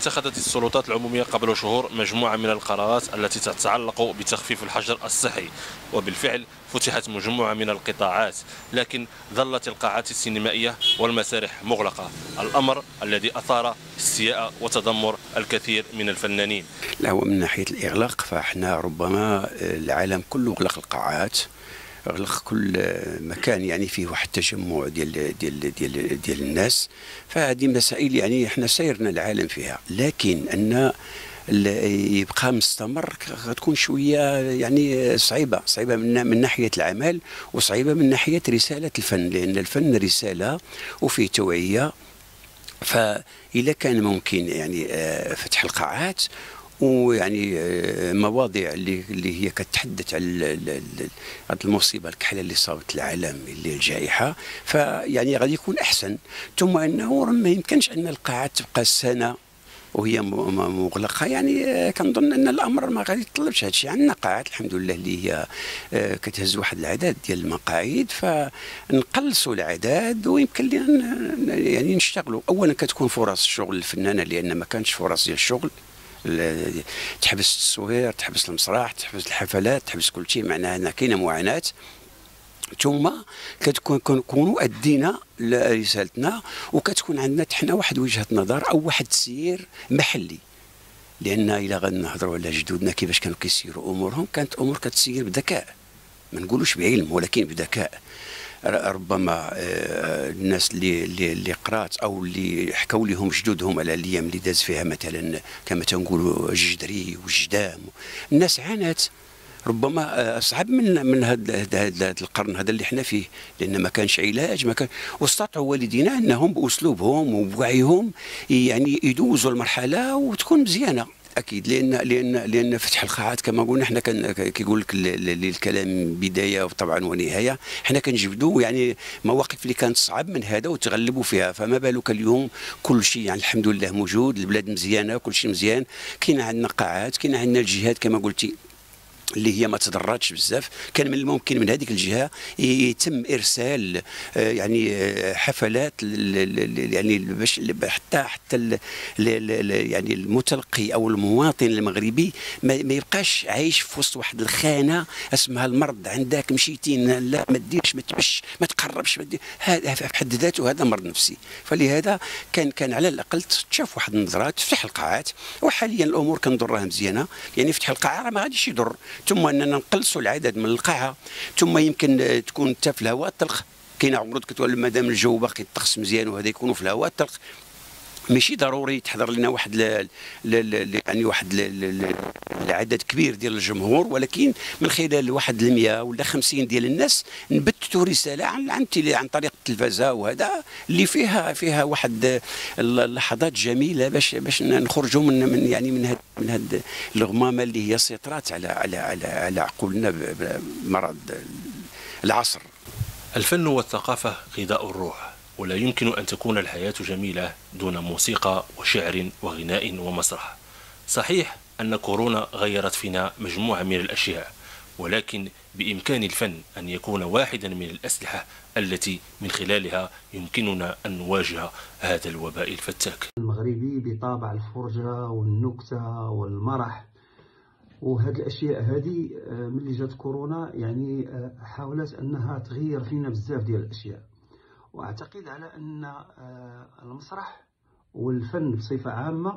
اتخذت السلطات العمومية قبل شهور مجموعة من القرارات التي تتعلق بتخفيف الحجر الصحي، وبالفعل فتحت مجموعة من القطاعات، لكن ظلت القاعات السينمائية والمسارح مغلقة، الأمر الذي أثار استياء وتذمر الكثير من الفنانين. لا، هو من ناحية الإغلاق فإحنا ربما العالم كله أغلق القاعات، أغلق كل مكان يعني فيه واحد التجمع ديال الناس. فهذه مسائل يعني احنا سيرنا العالم فيها، لكن أن يبقى مستمر غتكون شويه يعني صعيبه من ناحيه العمل، وصعيبه من ناحيه رساله الفن، لان الفن رساله وفيه توعيه. فإذا كان ممكن يعني فتح القاعات ويعني مواضيع اللي هي كتحدث على المصيبه الكحله اللي صابت العالم اللي الجائحه، فيعني غادي يكون احسن. ثم انه ما يمكنش ان القاعات تبقى سنه وهي مغلقه، يعني كنظن ان الامر ما غادي يتطلبش هذا الشيء. عندنا قاعات الحمد لله اللي هي كتهز واحد العدد ديال المقاعد، فنقلصوا العدد ويمكن لنا يعني نشتغلوا. اولا كتكون فرص الشغل للفنانه، لان ما كانش فرص ديال الشغل، تحبس التصوير، تحبس المسرح، تحبس الحفلات، تحبس كل شيء، معناها ان كاينه معاناه. ثم كنكونوا ادينا رسالتنا، وكتكون عندنا حنا واحد وجهه نظر او واحد تسيير محلي. لان الا غنهضروا على جدودنا كيفاش كانوا كيسيروا امورهم، كانت امور كتسير بذكاء، ما نقولوش بعلم ولكن بذكاء. ربما الناس اللي قرات او اللي حكوا لهم جدودهم على الايام اللي داز فيها مثلا كما تنقولوا الجدري والجدام، الناس عانت ربما اصعب من هذا القرن هذا اللي احنا فيه، لان ما كانش علاج، ما كان، واستطاعوا والدينا انهم باسلوبهم وبوعيهم يعني يدوزوا المرحله وتكون مزيانه. اكيد، لان فتح القاعات كما قلنا احنا كيقول لك الكلام بدايه وطبعا ونهايه، احنا كنجبدوا يعني مواقف اللي كانت صعب من هذا وتغلبوا فيها، فما بالك اليوم كل شيء يعني الحمد لله موجود، البلاد مزيانه، كل شيء مزيان، كاين عندنا قاعات، كاين عندنا الجهات كما قلتي اللي هي ما تضررتش بزاف. كان من الممكن من هذيك الجهه يتم ارسال يعني حفلات يعني باش حتى يعني المتلقي او المواطن المغربي ما يبقاش عايش في وسط واحد الخانه اسمها المرض، عندك مشيتين لا ما ديرش، ما تبش، ما تقربش، هذا في حد ذاته هذا مرض نفسي. فلهذا كان على الاقل تشاف واحد النظره، تفتح القاعات. وحاليا الامور كنظن مزيانه، يعني فتح القاعه ما غاديش يضر، ثم اننا نقلصوا العدد من القاعه، ثم يمكن تكون حتى في الهواء الطلق. كاين عروض كتولي مادام الجو باقي الطقس مزيان وهذا يكونوا في الهواء الطلق، ماشي ضروري تحضر لنا واحد يعني واحد العدد كبير ديال الجمهور، ولكن من خلال واحد 100 ولا 50 ديال الناس نبثوا رساله عن طريق التلفزه، وهذا اللي فيها واحد اللحظات جميله باش نخرجوا من يعني من هاد الغمامه اللي هي سيطرات على عقولنا بمرض العصر. الفن والثقافه غذاء الروح، ولا يمكن أن تكون الحياة جميلة دون موسيقى وشعر وغناء ومسرح. صحيح أن كورونا غيرت فينا مجموعة من الأشياء، ولكن بإمكان الفن أن يكون واحدا من الأسلحة التي من خلالها يمكننا أن نواجه هذا الوباء الفتاك. المغربي بطابع الفرجة والنكتة والمرح، وهذه الاشياء هذه ملي جات كورونا يعني حاولت انها تغير فينا بزاف ديال الاشياء. واعتقد على ان المسرح والفن بصفه عامه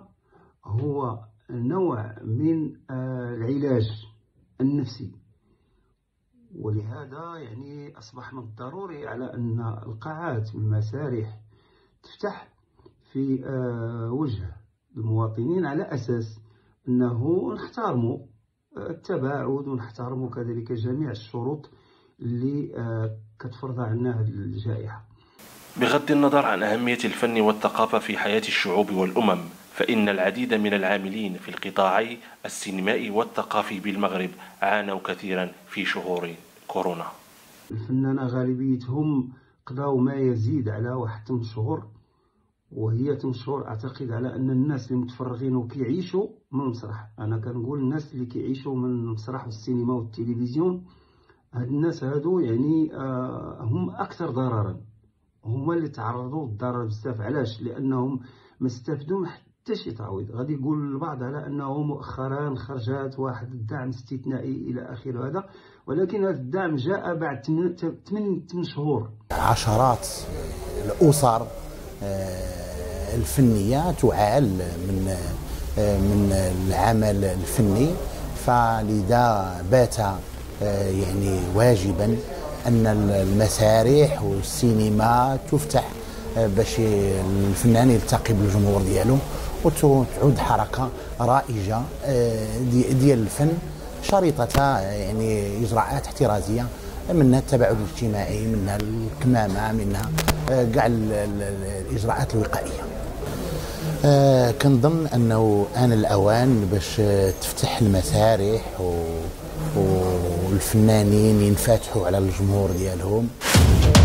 هو نوع من العلاج النفسي، ولهذا يعني اصبح من الضروري على ان القاعات والمسارح تفتح في وجه المواطنين، على اساس انه نحترموا التباعد ونحترموا كذلك جميع الشروط اللي كتفرضها علينا هذه الجائحه. بغض النظر عن أهمية الفن والثقافة في حياة الشعوب والأمم، فإن العديد من العاملين في القطاعي السينمائي والثقافي بالمغرب عانوا كثيرا في شهور كورونا. الفنانة غالبيتهم قضاو ما يزيد على واحد 8 شهور، وهي 8 شهور اعتقد على ان الناس اللي متفرغين وكيعيشوا من المسرح، انا كنقول الناس اللي كيعيشوا من المسرح والسينما والتلفزيون، هاد الناس هادو يعني هم اكثر ضررا، هما اللي تعرضوا للضرر بزاف. علاش؟ لانهم ما استفدوا حتى شي تعويض. غادي يقول البعض على انه مؤخرا خرجت واحد الدعم استثنائي الى اخره هذا، ولكن هذا الدعم جاء بعد 8 شهور. عشرات الاسر الفنيه تعال من العمل الفني، فلذا بات يعني واجبا ان المسارح والسينما تفتح باش الفنان يلتقي بالجمهور ديالو، وتعود حركه رائجه ديال الفن شريطتها يعني اجراءات احترازيه، منها التباعد الاجتماعي، منها الكمامه، منها كاع الاجراءات الوقائيه. كنظن انه آن الاوان باش تفتح المسارح والفنانين ينفتحوا على الجمهور ديالهم.